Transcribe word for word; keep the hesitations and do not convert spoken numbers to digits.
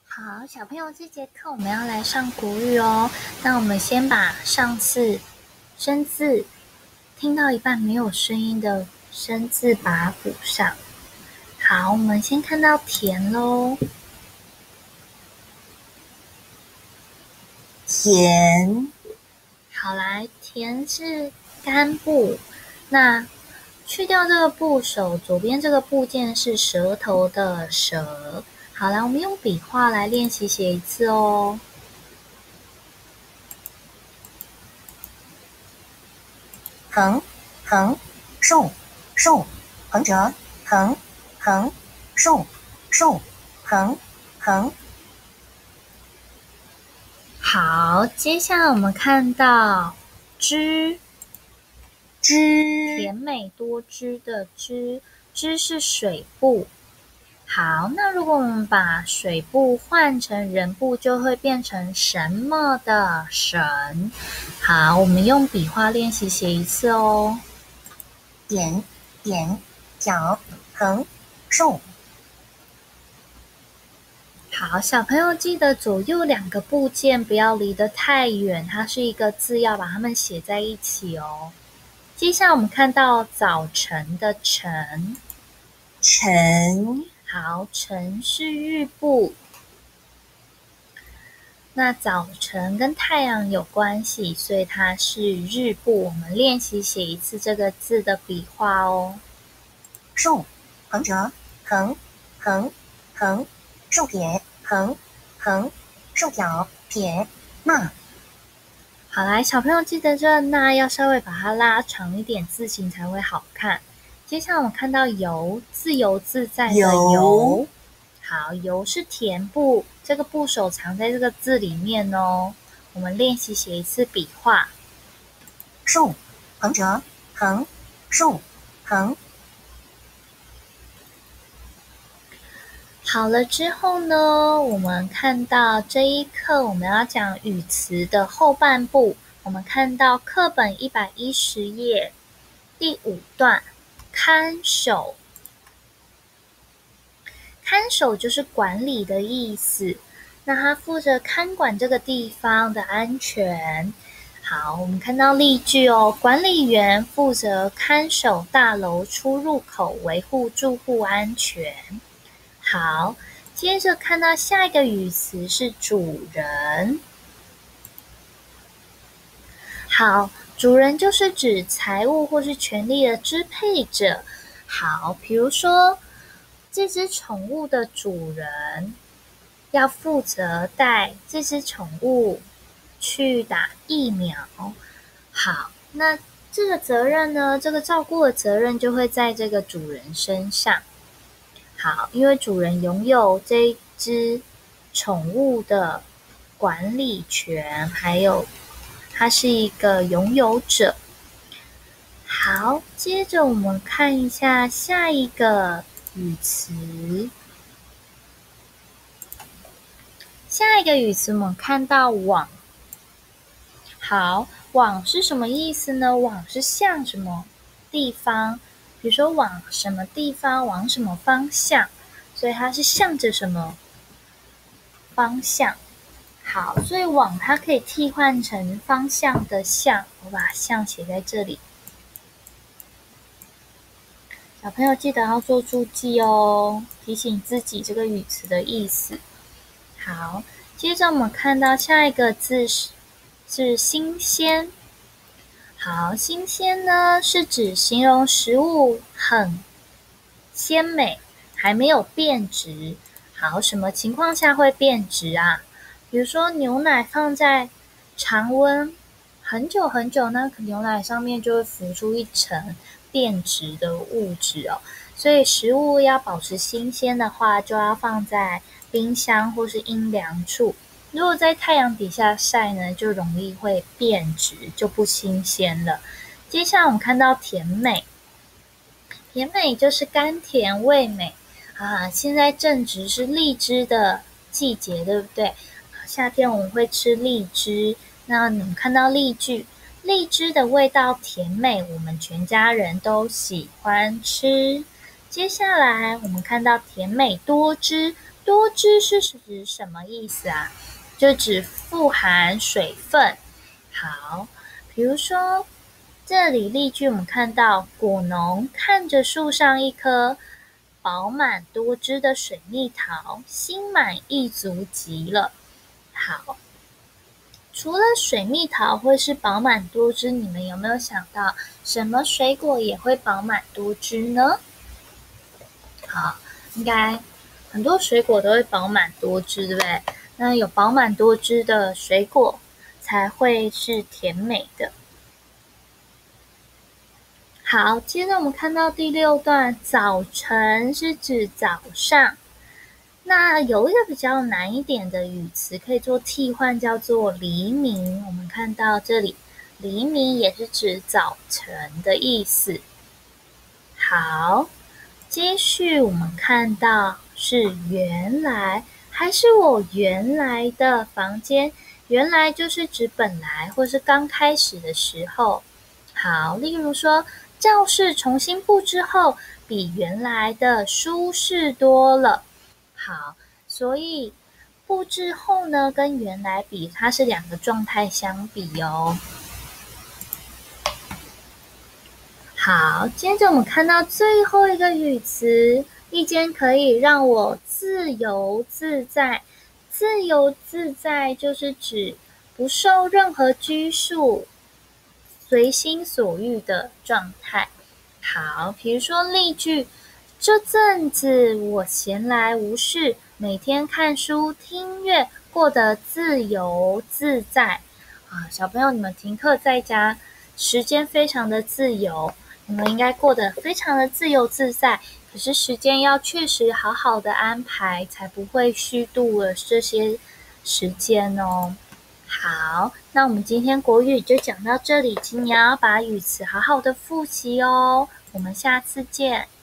好，小朋友，这节课我们要来上国语哦。那我们先把上次生字听到一半没有声音的生字把它补上。好，我们先看到田咯。 田， 好，来，田是干部，那去掉这个部首，左边这个部件是舌头的舌。好，来，我们用笔画来练习写一次哦。 横，横，竖，竖，横折，横，横，竖，竖，横，横。 好，接下来我们看到枝， 枝， 甜美多汁的汁，汁是水部。好，那如果我们把水部换成人部，就会变成什么的神。好，我们用笔画练习写一次哦。 点，点，角，横，竖。 好，小朋友记得左右两个部件不要离得太远，它是一个字，要把它们写在一起哦。接下来我们看到早晨的晨， 晨， 好，晨是日部。那早晨跟太阳有关系，所以它是日部。我们练习写一次这个字的笔画哦。 竖，横折，横，横，横，竖撇，横，横，竖角，撇，捺。 好来，小朋友记得这捺要稍微把它拉长一点，字形才会好看。接下来我们看到游，自由自在的游。好，游是田部，这个部首藏在这个字里面哦。我们练习写一次笔画。 竖，横折，横，竖，横。 好了之后呢，我们看到这一课我们要讲语词的后半部。我们看到课本一百一十页第五段，看守。看守就是管理的意思，那他负责看管这个地方的安全。好，我们看到例句哦，管理员负责看守大楼出入口，维护住户安全。好，接着看到下一个语词是主人。好，主人就是指财物或是权利的支配者。好，比如说这只宠物的主人要负责带这只宠物去打疫苗。好，那这个责任呢，这个照顾的责任就会在这个主人身上。好，因为主人拥有这只宠物的管理权，还有他是一个拥有者。好，接着我们看一下下一个语词。下一个语词我们看到往。好，往是什么意思呢？往是向什么地方？比如说往什么地方，往什么方向，所以它是向着什么方向。好，所以往它可以替换成方向的向，我把向写在这里。小朋友记得要做注记哦，提醒自己这个语词的意思。好，接着我们看到下一个字是是新鲜。好，新鲜呢是指形容食物很鲜美，还没有变质。好，什么情况下会变质啊？比如说牛奶放在常温很久很久，那牛奶上面就会浮出一层变质的物质哦。所以食物要保持新鲜的话，就要放在冰箱或是阴凉处。如果在太阳底下晒呢，就容易会变质，就不新鲜了。接下来我们看到甜美，甜美就是甘甜味美啊。现在正值是荔枝的季节，对不对？夏天我们会吃荔枝，那你们看到例句，荔枝的味道甜美，我们全家人都喜欢吃。接下来我们看到甜美多汁， 多汁是指什么意思啊？就指富含水分。好，比如说这里例句我们看到果农看着树上一颗饱满多汁的水蜜桃，心满意足极了。好，除了水蜜桃会是饱满多汁，你们有没有想到什么水果也会饱满多汁呢？好，应该很多水果都会饱满多汁，对不对？那有饱满多汁的水果才会是甜美的。好，接着我们看到第六段，早晨是指早上。那有一个比较难一点的语词可以做替换，叫做黎明。我们看到这里，黎明也是指早晨的意思。好，接续我们看到是原来，还是我原来的房间，原来就是指本来或是刚开始的时候。好，例如说教室重新布置后，比原来的舒适多了。好，所以布置后呢，跟原来比，它是两个状态相比哦。好，接着我们看到最后一个语词，一间可以让我自由自在。自由自在就是指不受任何拘束，随心所欲的状态。好，比如说例句，这阵子我闲来无事，每天看书听乐，过得自由自在。啊，小朋友，你们停课在家，时间非常的自由，你们应该过得非常的自由自在。可是时间要确实好好的安排，才不会虚度了这些时间哦。好，那我们今天国语就讲到这里，请你要把语词好好的复习哦。我们下次见。